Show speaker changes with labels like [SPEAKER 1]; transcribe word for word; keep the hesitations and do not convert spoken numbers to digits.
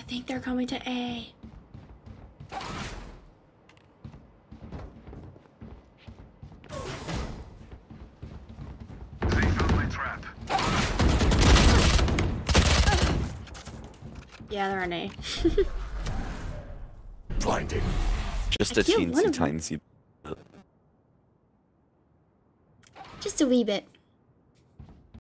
[SPEAKER 1] think they're coming to A.
[SPEAKER 2] They found my trap.
[SPEAKER 1] Yeah, they're on A.
[SPEAKER 3] Blinding.
[SPEAKER 4] Just
[SPEAKER 1] I
[SPEAKER 4] a
[SPEAKER 1] killed one
[SPEAKER 4] teensy
[SPEAKER 1] of them.
[SPEAKER 4] tiny.
[SPEAKER 1] Just a wee bit.